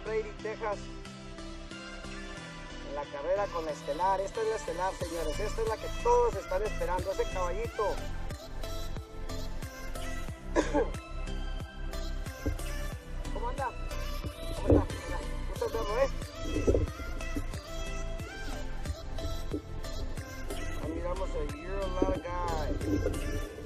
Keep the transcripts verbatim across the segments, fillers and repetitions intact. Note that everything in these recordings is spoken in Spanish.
Brady, Texas. En la carrera con la estelar. Esta es la estelar, señores. Esta es la que todos están esperando. Ese caballito. ¿Cómo anda? ¿Cómo está? ¿Gusta verlo, eh? Ahí miramos a You're a Lot of Guys.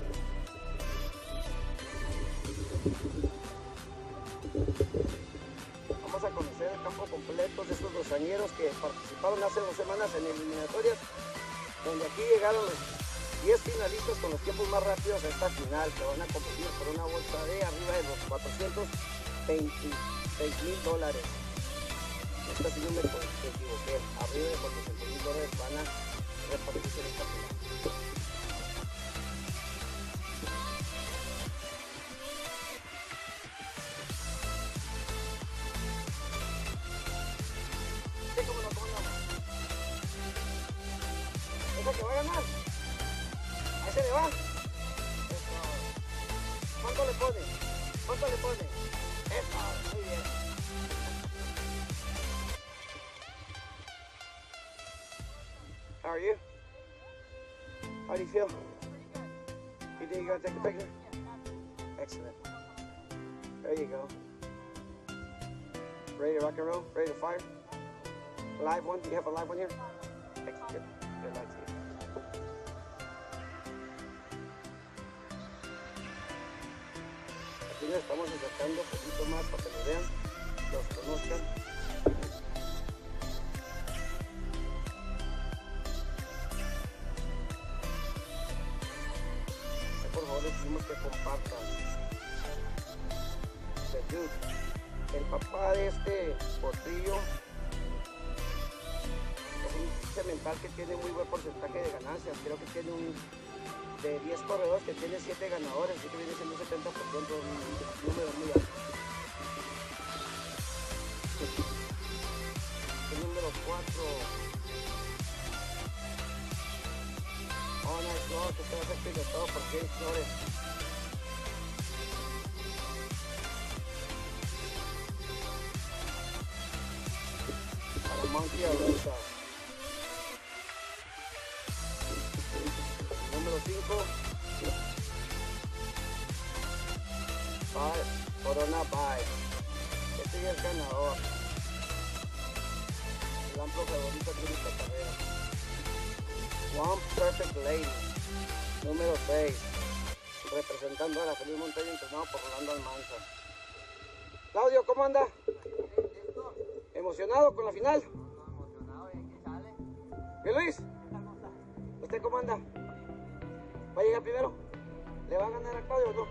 Vamos a conocer el campo completo de estos dosañeros que participaron hace dos semanas en eliminatorias, donde aquí llegaron los diez finalistas con los tiempos más rápidos a esta final, que van a competir por una bolsa de arriba de los cuatrocientos veintiséis mil dólares. Esta sí no me equivoqué, arriba de cuatrocientos mil dólares van a repartirse en esta final. ¿Cómo no? ¿Cómo no? ¿Esa que va a ganar? ¿A ese le va? Eso. ¿Cuánto le pone? ¿Cuánto le pone? Eso, muy bien. How are you? How do you feel? You think you're gonna take a picture? Excellent. There you go. Ready to rock and roll? Ready to fire? Live one? You have a live one here? Excellent. Good. Good luck to you. Aquí nos estamos acercando un poquito más para que lo vean, los conozcan. Por favor, les pedimos que compartan. The Duke, el papá de este potrillo, es un cemental que tiene muy buen porcentaje de ganancias. Creo que tiene un de diez corredores que tiene siete ganadores, así que viene siendo un setenta por ciento, un número muy alto. El número cuatro. Oh, nice, no, que se va a hacer pilotado por James Flores. Para Monkey Alonso. Número cinco. Corona Bye. Este ya es ganador. El amplio favorito aquí en esta carrera. One Perfect Lady. Número seis. Representando a la Feliz Montaña, entrenado por Rolando Almanza. Claudio, ¿cómo anda? ¿Emocionado con la final? Emocionado, ¿y aquí sale? ¿Qué Luis? ¿Usted cómo anda? ¿Va a llegar primero? ¿Le va a ganar a Claudio o no?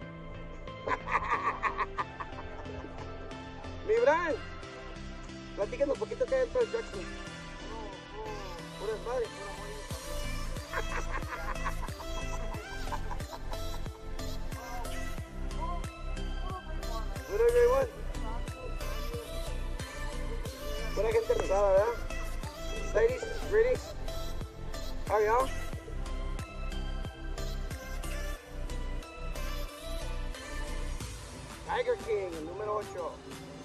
Mi Brian, platíquenos un poquito qué hay dentro del Jackson. Pura madre, pura puro J uno. Pura gente pesada, ¿verdad? Ladies, greetings. How are y'all? Tiger King, el número ocho.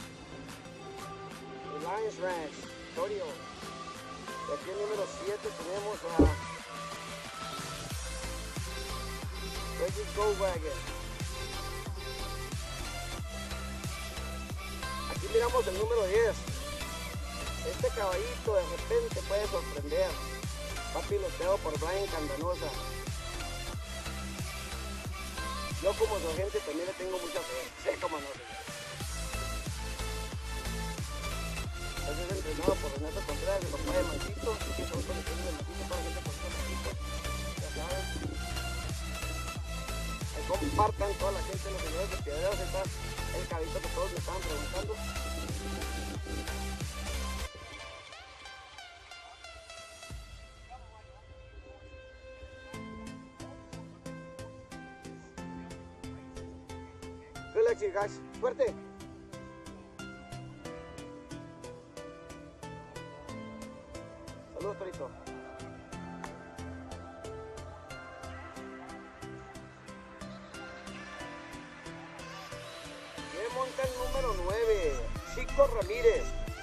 Reliance Ranch, Torio. Y aquí el número siete tenemos a Reggie Goldwagon. Aquí miramos el número diez. Este caballito de repente puede sorprender. Va piloteado por Brian Candanosa. Yo como su agente también le tengo mucha fe. Sé cómo no, señor. Este es entrenado por Renato Contreras, el papá de Mancito. Que son colecciones de Mancito para gente con Mancito. Ya saben. Ahí compartan toda la gente en los videos de Piedreros. Está el caballito que todos me estaban preguntando. Good luck to you guys. Suerte. Saludos, Torito. ¿Quién monta el número nueve? Chico Ramírez.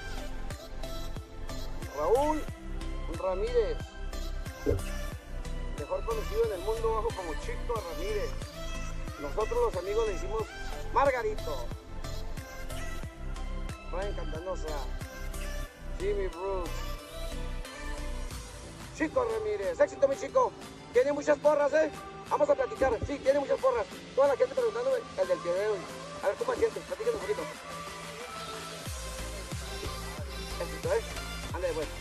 Raúl Ramírez, mejor conocido en el mundo bajo como Chico Ramírez. Nosotros los amigos le decimos Margarito. Brian Cantanosa, Jimmy Bruce, Chico Ramírez. Éxito, mi chico. Tiene muchas porras, ¿eh? Vamos a platicar. Sí, tiene muchas porras. Toda la gente preguntándome el del piedrero. A ver, ¿cómo me sientes? Platícanos un poquito. Éxito, ¿eh? Ándale, pues.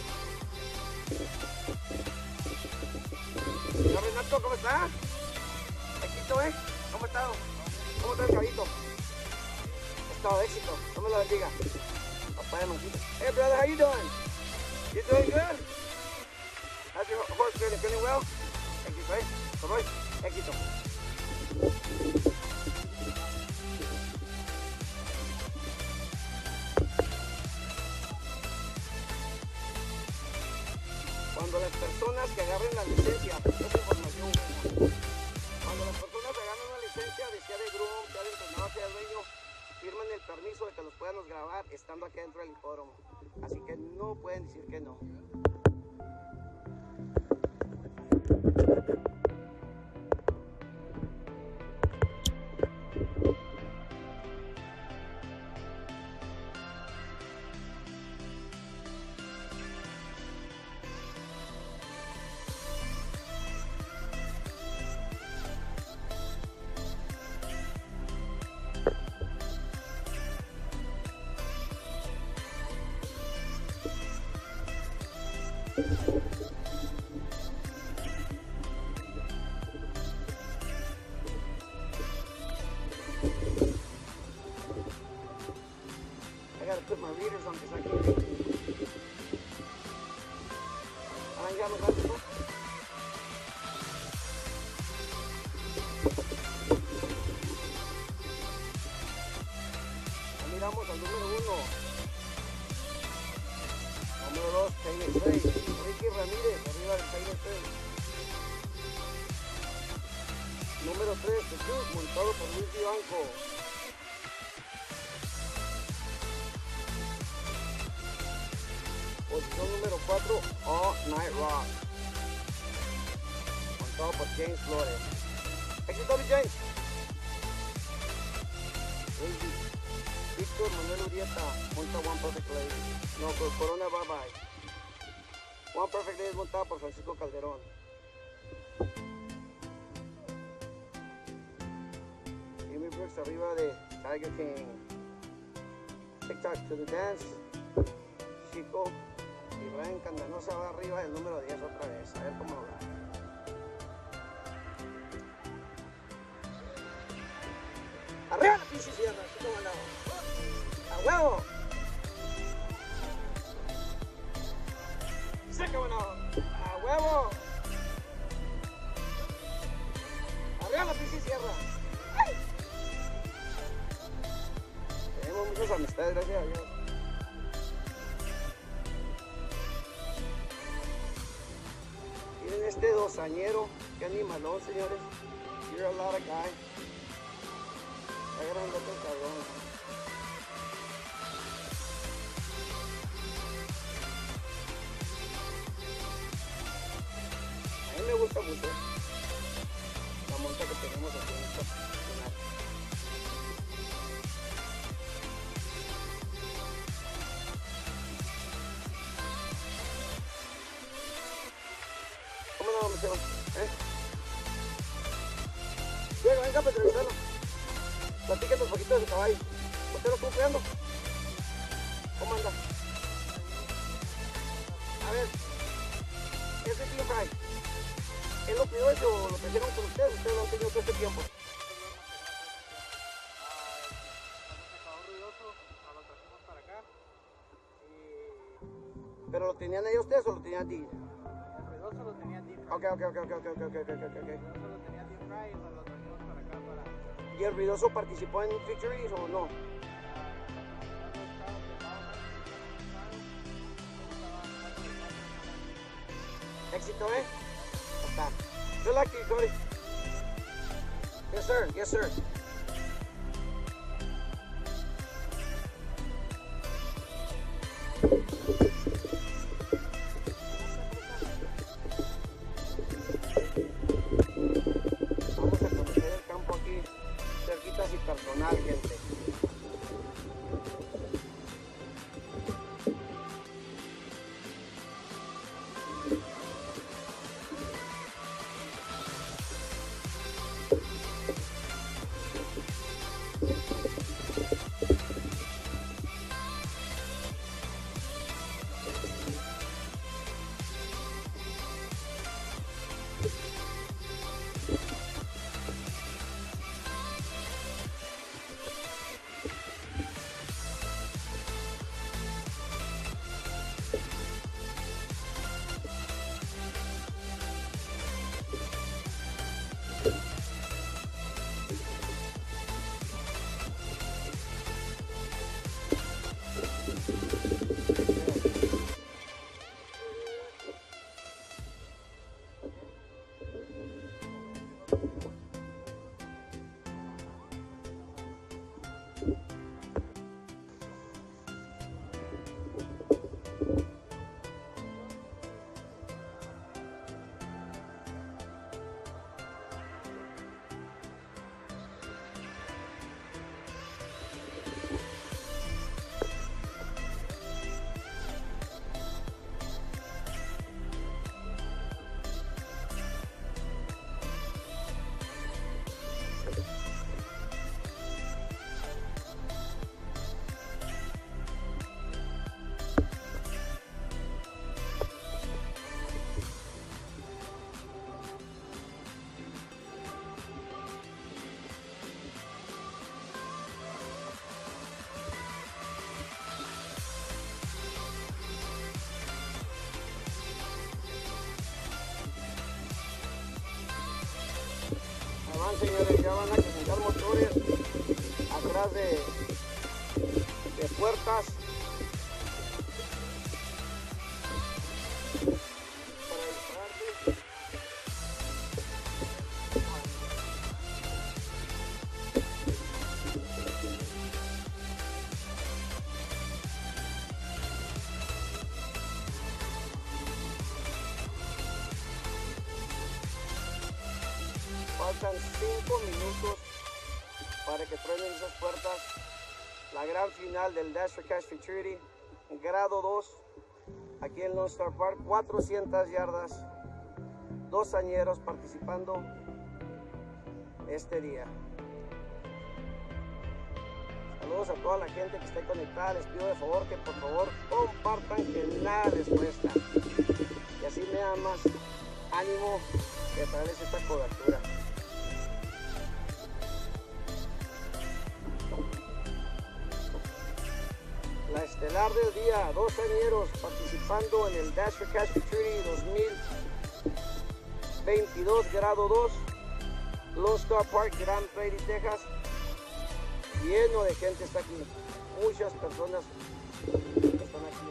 Hola, Renato, ¿cómo está? Éxito, ¿eh? ¿Cómo está? ¿Cómo está el cabito? Estado de éxito. ¿Cómo lo bendiga? Papá de Mancito. Hey, brother, how you doing? You doing good? How's your horse feeling? Feeling well? Éxito, ¿eh? Roy, éxito. Cuando las personas que agarren la licencia, esta es información buena. Cuando las personas agarran una licencia, de sea de groom, sea de entrenador, sea de dueño, firman el permiso de que los podamos grabar estando aquí dentro del hipódromo. Así que no pueden decir que no. I gotta put my readers on because I can't read. Ahí ya los datos, ¿no? Miramos al número uno. Número dos, Taylor seis. Ricky Ramírez, arriba del Taylor seis. Número tres, Jesús, montado por Luis Vivanco. Posición número cuatro, All Night Rock, montado por James Flores. Éxito, mi James. Víctor Manuel Urieta, monta One Perfect Day. No, por Corona Bye Bye. One Perfect Day es montada por Francisco Calderón. Jimmy Brooks arriba de Tiger King. TikTok to the Dance. Chico. Y Brian Candanosa va arriba del número diez otra vez. A ver cómo va. ¡Arriba la pinche sierra! ¡Qué mandado! ¡A huevo! ¡Sí, qué bueno! ¡A huevo! ¡Arriba la pinche sierra! ¡Ay! Tenemos muchas amistades, gracias a Dios. Miren este dosañero, qué animalón, señores. You're a lot of guy. Está grandote el cabrón. A mí me gusta mucho la monta que tenemos aquí en esta zona. ¿Cómo no, mesero? ¿Eh? Venga, venga para entrevistarlo. Platíquete un poquito de su caballo. ¿Usted lo estuvo cuidando? ¿Cómo anda? A ver, ¿qué es el Team Fry? ¿Él lo pidió eso o lo trajeron con ustedes? ¿Ustedes lo han tenido todo este tiempo? ¿Pero lo tenían ellos ustedes o lo tenían a ti? El ruidoso lo tenía Team Fry. Ok, ok, ok, ok, ok, ok, ok, ok, ok. El ruidoso lo tenía Team Fry y nos lo trajimos para acá para... ¿Y el ruidoso participó en Victories o no? Éxito, ¿eh? Ya está. Good luck to you, Cody. Yes, sir. Yes, sir. Vamos a conocer el campo aquí, cerquitas y personal, gente. Van, señores, ya van a calentar motores atrás de, de puertas para dispararse. Faltan cinco minutos para que truenen esas puertas. La gran final del Dash for Cash Futurity, grado dos, aquí en Lone Star Park, cuatrocientas yardas, dos añeros participando este día. Saludos a toda la gente que esté conectada. Les pido de favor que por favor compartan, que nada les cuesta. Y así me da más ánimo de traerles esta cobertura. La estelar del día, dos añeros participando en el Dash for Cash Futurity dos mil veintidós, grado dos, Lone Star Park, Grand Prairie, Texas. Lleno de gente está aquí, muchas personas están aquí.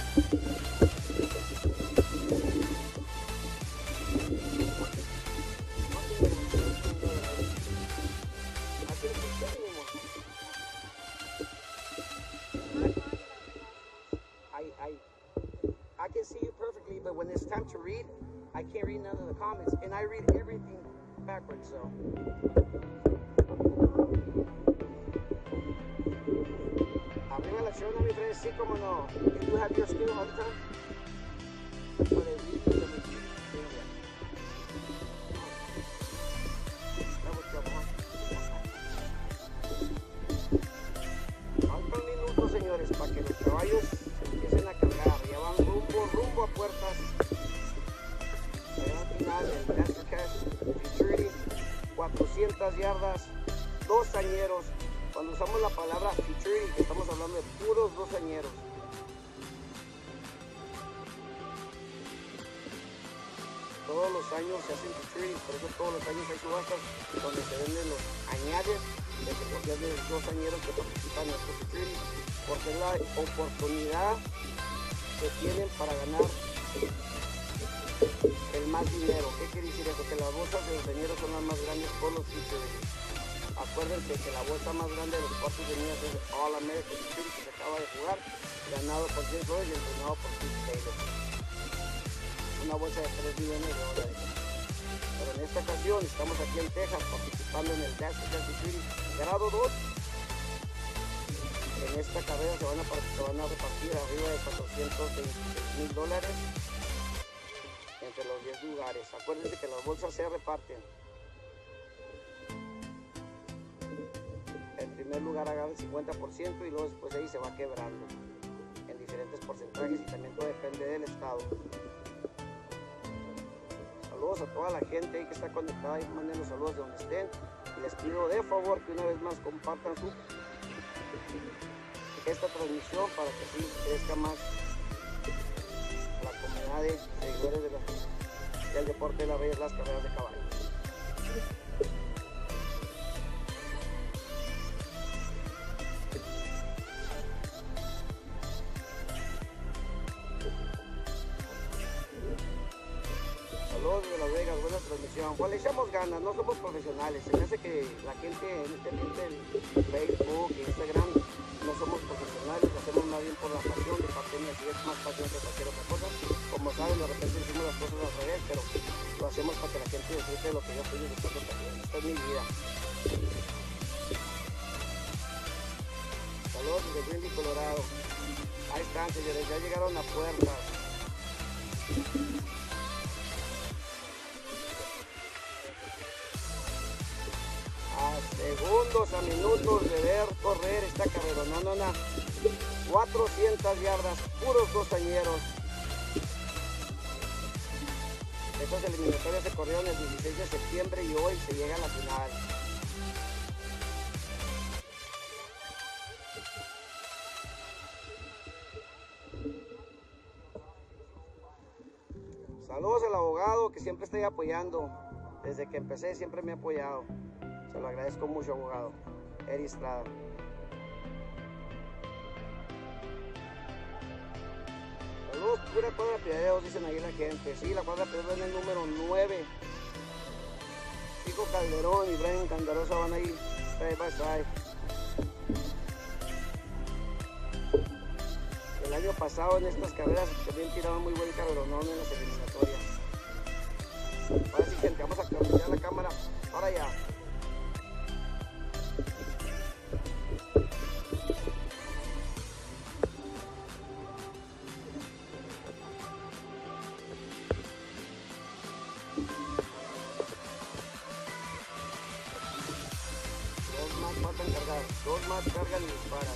I can see you perfectly, but when it's time to read, I can't read none of the comments, and I read everything backwards, so. Arriba la chona, mi friend, sí, como no. You have your skill all the time? So they read you, they read you. That was trouble, huh? Faltan minutos, señores, para que los caballos se empiecen a cargar. Ya van rumbo, rumbo a puertas. Allá al final, el Master Cash Futurity, cuatrocientas yardas, dos añeros. Cuando usamos la palabra Futurity, que estamos hablando de puros dos añeros. Todos los años se hacen Futurity, por eso todos los años hay subastas donde se venden los añades de categorías de dos añeros que participan en estos Futurity, porque es la oportunidad que tienen para ganar el más dinero. ¿Qué quiere decir eso? Que las bolsas de los añeros son las más grandes por los Futurity. Acuérdense que la bolsa más grande de los cuartos de millas es el All American Futurity, que se acaba de jugar, ganado por James Roy y entrenado por Steve Taylor. Una bolsa de tres millones de dólares. Pero en esta ocasión estamos aquí en Texas participando en el Master Cash Futurity grado dos. En esta carrera se van a, se van a repartir arriba de cuatrocientos veintiséis mil dólares entre los diez lugares. Acuérdense que las bolsas se reparten. En primer lugar agarra el cincuenta por ciento y luego después de ahí se va quebrando en diferentes porcentajes y también todo depende del estado. Saludos a toda la gente ahí que está conectada y manden los saludos de donde estén. Y les pido de favor que una vez más compartan su, esta transmisión para que así crezca más la comunidad de seguidores de la, del deporte de la bella, las carreras de caballos. Saludos de Las Vegas, buena transmisión. Pues le echamos ganas, no somos profesionales. Se me hace que la gente en este ambiente del Facebook, Instagram, no somos profesionales, lo hacemos más bien por la pasión de parte mía, si es más pasión que cualquier otra cosa. Como saben, de repente decimos las cosas al revés, pero lo hacemos para que la gente disfrute de lo que yo estoy disfrutando también. Esta es mi vida. Saludos desde Greenville, Colorado. Ahí están, señores, ya llegaron a puertas. Segundos a minutos de ver correr esta carrera, no, no, no, cuatrocientas yardas, puros dos añeros. Estas eliminatorias se corrieron el dieciséis de septiembre y hoy se llega a la final. Saludos al abogado que siempre está ahí apoyando, desde que empecé siempre me ha apoyado. Se lo agradezco mucho, abogado. Eri Estrada. Saludos, pura cuadra Piadeos, dicen ahí la gente. Sí, la cuadra Piadeos en el número nueve. Chico Calderón y Brian Candarosa van ahí, side by side. El año pasado en estas carreras también tiraban muy buen carrerón en las eliminatorias. Ahora sí, gente, vamos a cambiar la cámara para allá. Dos más cargan y disparan.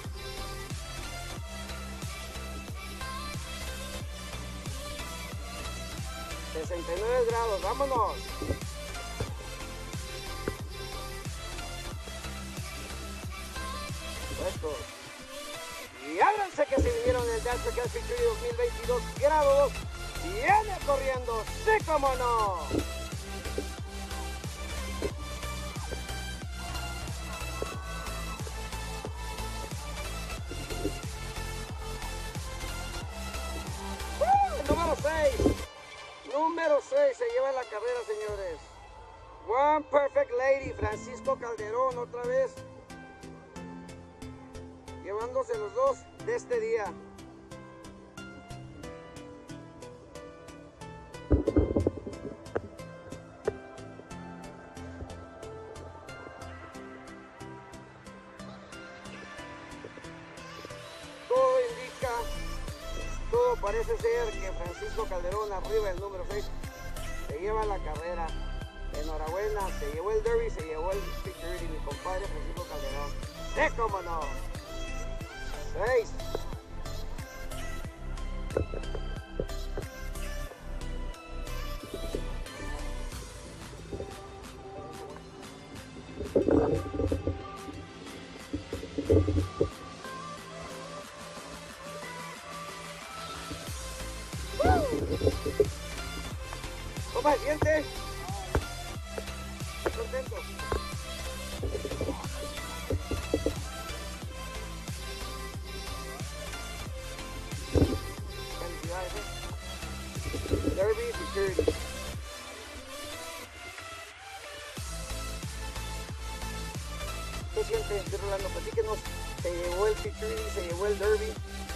sesenta y nueve grados, vámonos. Puestos. Y ábranse que se vinieron el Master Cash Futurity dos mil veintidós grado dos. Viene corriendo, sí como no. seis. Número seis se lleva la carrera, señores. One Perfect Lady, Francisco Calderón, otra vez. Llevándose los dos de este día. Todo indica, todo parece ser que Francisco Calderón, arriba el número seis, se lleva la carrera. Enhorabuena, se llevó el derby, se llevó el Security, mi compadre Francisco Calderón. ¡Sí, cómo no! seis. ¿Cómo se siente? Estoy contento. Felicidades, ¿eh? Derby Security. ¿Qué siente, Estoy Rolando? Platíquenos. Se llevó el Security, se llevó el Derby.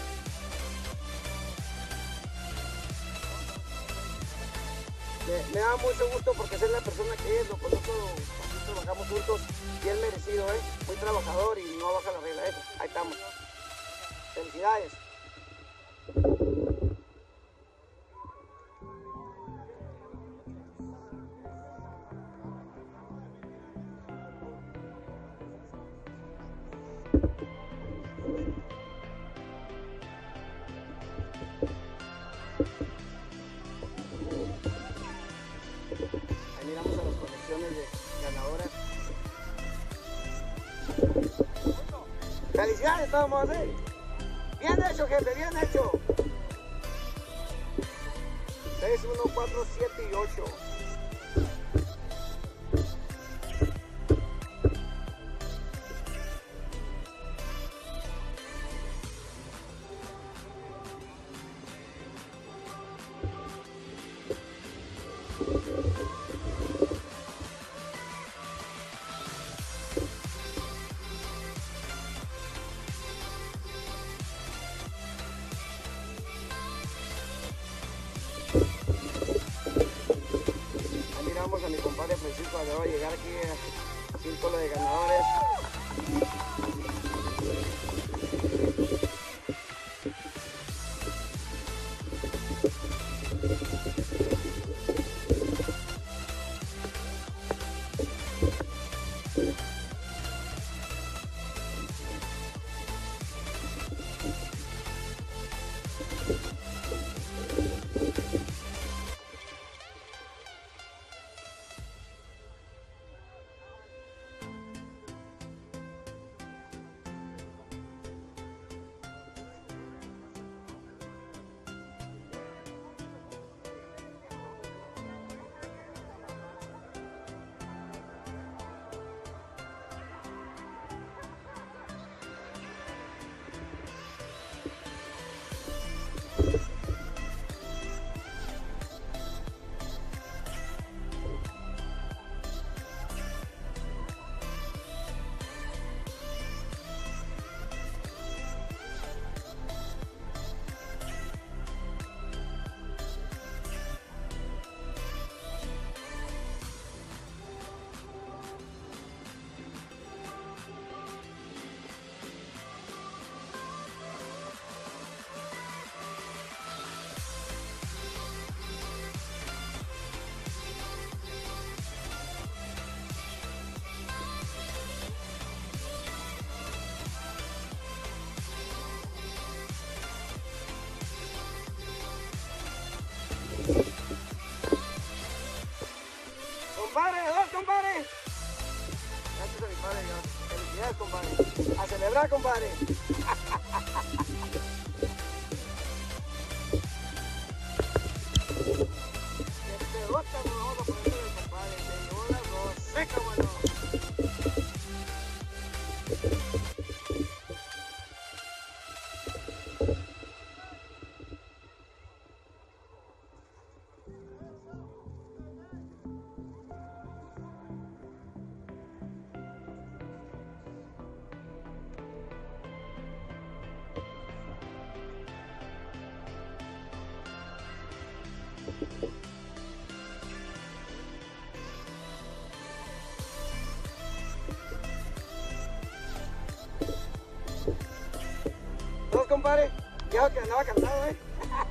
Me, me da mucho gusto porque es la persona que es, lo conozco, aquí trabajamos juntos, bien merecido, ¿eh? Muy trabajador y no baja la regla, eso. Ahí estamos. Felicidades. Ahí miramos a las colecciones de ganadoras. Felicidades, vamos a hacer. Bien hecho, jefe, bien hecho. seis, uno, cuatro, siete y ocho. A mi compadre Francisco Calderón a llegar aquí al círculo de ganadores. Compadre, dos, compadre. Gracias a mi padre, Dios. Felicidades, compadre. A celebrar, compadre. Qué pelota nos vamos a poner del compadre. Se llevó las dos. Sí, cómo no. ¿Dos, compadre? Ya que andaba cansado, ¿eh?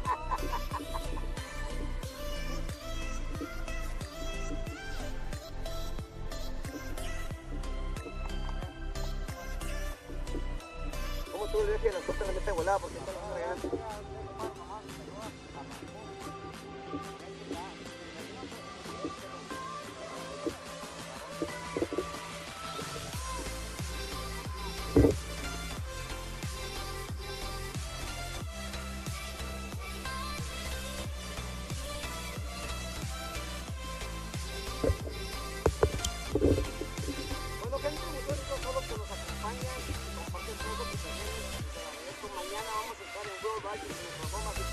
¿Cómo tú le ves que la suerte le mete volada? Porque está la regando. Bueno, gente, muchos todos que nos acompañan y comparten todo lo que tenemos. Mañana vamos a estar en World Ride con nuestras bombas.